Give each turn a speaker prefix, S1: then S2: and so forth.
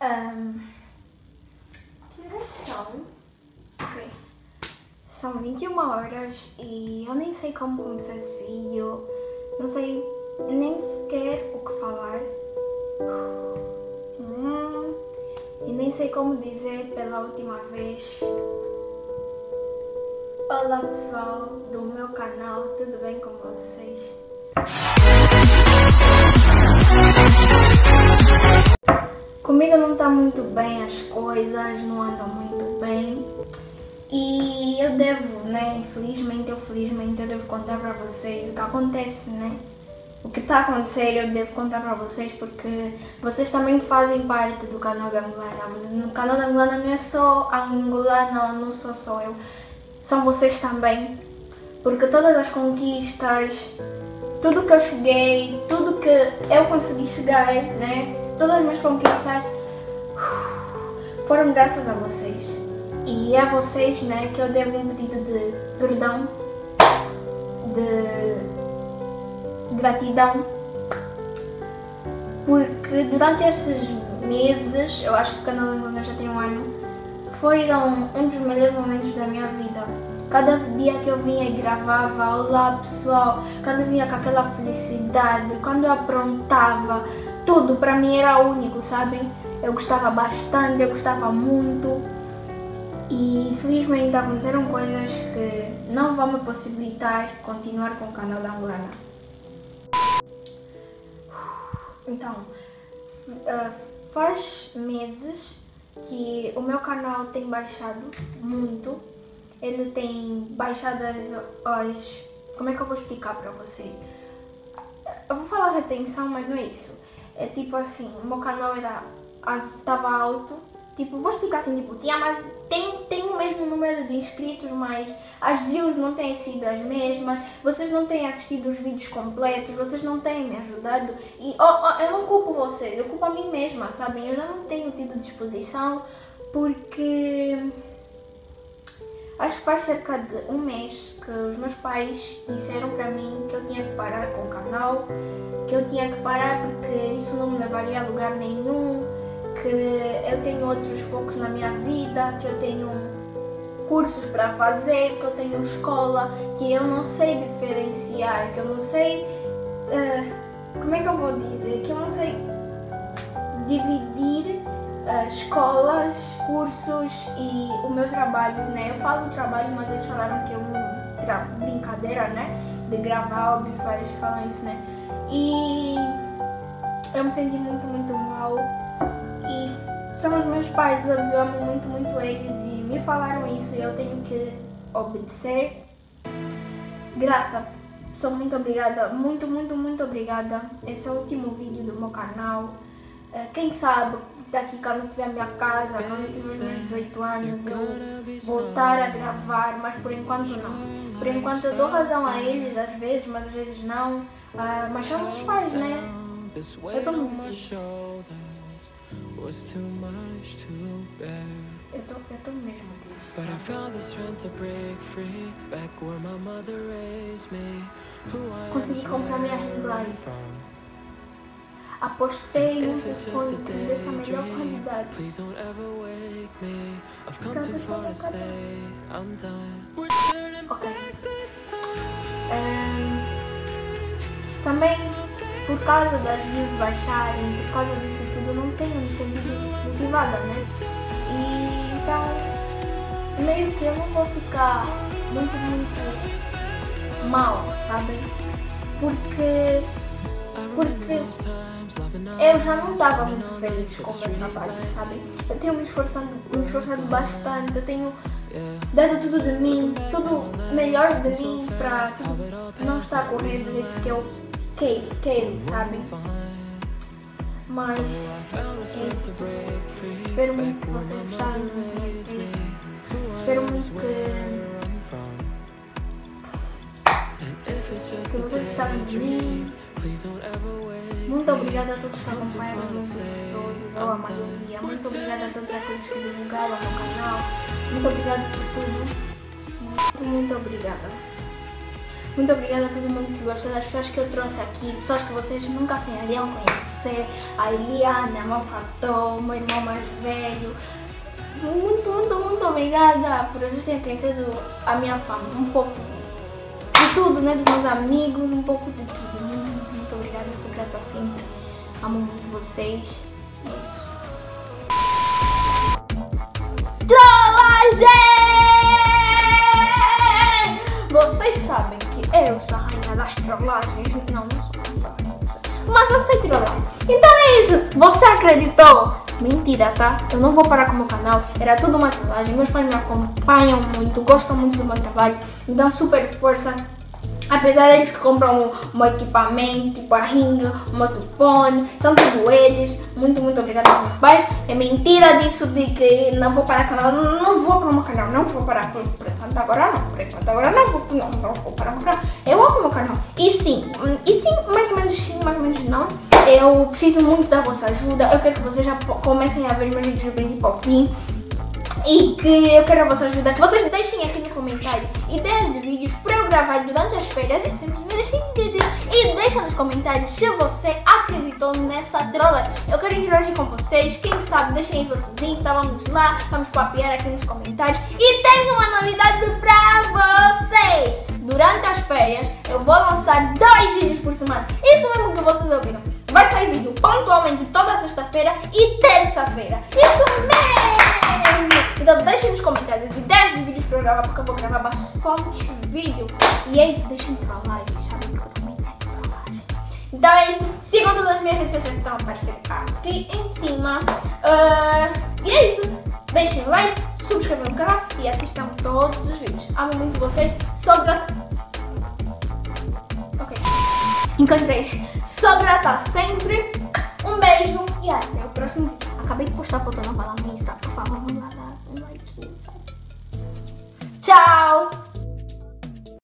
S1: Que horas são? Ok. São 21 horas e eu nem sei como começar esse vídeo. Não sei nem sequer o que falar. E nem sei como dizer pela última vez. Olá pessoal do meu canal, tudo bem com vocês? Comigo não está muito bem as coisas, não andam muito bem. E eu devo, né, infelizmente ou felizmente, eu devo contar para vocês o que acontece, né? O que está a acontecer eu devo contar para vocês porque vocês também fazem parte do canal da Angolana. Mas no canal da Angolana não é só a Angolana, não sou só eu. São vocês também. Porque todas as conquistas, tudo que eu cheguei, tudo que eu consegui chegar, né? Todas as minhas conquistas foram graças a vocês. E é a vocês, né, que eu devo um pedido de perdão, de gratidão, porque durante esses meses, eu acho que o canal da Angolana já tem um ano, foram um dos melhores momentos da minha vida. Cada dia que eu vinha e gravava, olá pessoal, quando eu vinha com aquela felicidade, quando eu aprontava, tudo para mim era único, sabem? Eu gostava bastante, eu gostava muito. E infelizmente aconteceram coisas que não vão me possibilitar continuar com o canal da Angolana. Então, faz meses que o meu canal tem baixado muito. Ele tem baixado as... Como é que eu vou explicar para vocês? Eu vou falar retenção, mas não é isso. É tipo assim, o meu canal estava alto. Tipo, vou explicar assim, tipo, tem o mesmo número de inscritos, mas as views não têm sido as mesmas, vocês não têm assistido os vídeos completos, vocês não têm me ajudado e eu não culpo vocês, eu culpo a mim mesma, sabem? Eu já não tenho tido disposição porque acho que faz cerca de um mês que os meus pais disseram para mim que eu tinha que parar com o canal, que eu tinha que parar porque isso não me levaria a lugar nenhum, que eu tenho outros focos na minha vida, que eu tenho cursos para fazer, que eu tenho escola, que eu não sei diferenciar, que eu não sei, como é que eu vou dizer, que eu não sei dividir escolas, cursos e o meu trabalho, né? Eu falo trabalho, mas eles falaram que é uma brincadeira, né? De gravar, óbvio, eles falam isso, né? E eu me senti muito, muito mal. E são os meus pais, eu amo muito, muito eles e me falaram isso e eu tenho que obedecer. Grata, sou muito obrigada, muito, muito, muito obrigada. Esse é o último vídeo do meu canal. Quem sabe daqui quando eu tiver a minha casa, quando eu tiver meus 18 anos, eu voltar a gravar, mas por enquanto não. Por enquanto eu dou razão a eles às vezes, mas às vezes não. Mas são os pais, né? Eu estou muito triste. Eu tô mesmo triste. Consegui comprar minha ring light. Apostei num telefone dessa melhor qualidade. Ok. Também, por causa das views baixarem, por causa disso tudo, eu não tenho me sentido motivada, né? E então, meio que eu não vou ficar muito, muito mal, sabe? Porque eu já não estava muito feliz com o meu trabalho, sabe? Eu tenho me esforçado bastante, eu tenho dado tudo de mim, tudo melhor de mim para não estar a correr do jeito que eu quero, sabe? Mas é isso. Espero muito que vocês gostaram de me conhecer. Espero muito que vocês gostaram de mim. Muito obrigada a todos que acompanharam os vídeos todos, ou a maioria. Muito obrigada a todos aqueles que divulgaram o meu canal. Muito obrigada por tudo. Muito obrigada. Muito obrigada a todo mundo que gostou das pessoas que eu trouxe aqui, pessoas que vocês nunca sonhariam conhecer. você, a Eliana, meu fator, meu irmão mais velho. Muito obrigada por vocês terem conhecido a minha família. Um pouco de tudo, né? Dos meus amigos, um pouco de tudo. Muito obrigada, eu sou grata sempre. Amo muito vocês. É isso. Trollagem! Vocês sabem que eu sou a rainha das trollagens. Não sou a rainha, mas eu sei trollar. Então é isso. Você acreditou? Mentira, tá? Eu não vou parar com o meu canal. Era tudo uma trollagem. Meus pais me acompanham muito, gostam muito do meu trabalho. Me dão super força. Apesar deles que compram um equipamento, tipo a ring, um microfone, são tudo eles. Muito obrigada aos meus pais. É mentira disso de que não vou parar com o canal. Não vou para o meu canal, não vou parar por enquanto agora não. Por enquanto agora não vou parar com o canal. Eu amo o meu canal. E sim, mais ou menos não. Eu preciso muito da vossa ajuda. Eu quero que vocês já comecem a ver meus vídeos do princípio ao fim. E que eu quero a vossa ajuda, que vocês deixem aqui no comentário ideias de vídeos para eu gravar durante as férias e simplesmente deixem vídeos e deixa nos comentários se você acreditou nessa trola. Eu quero interagir com vocês, quem sabe deixem aí vossos Insta, vamos lá, vamos papear aqui nos comentários. E tenho uma novidade para vocês! Durante as férias eu vou lançar 2 vídeos por semana, isso mesmo que vocês ouviram. Vai sair vídeo pontualmente toda sexta-feira e terça-feira, isso mesmo! Então deixem nos comentários ideias de vídeos para eu gravar, porque eu vou gravar bastante vídeo. E é isso, deixem trollagem, sabe? Porque eu também tenho trollagem. Então é isso, sigam todas as minhas redes sociais que estão a aparecer aqui em cima. E é isso, deixem like, subscrevam no canal e assistam todos os vídeos. Amo muito vocês, sou grata. Ok, encontrei. Sou grata sempre. Um beijo e até o próximo vídeo. Acabei de postar foto nova lá no Insta. Por favor, vamos lá dar um like.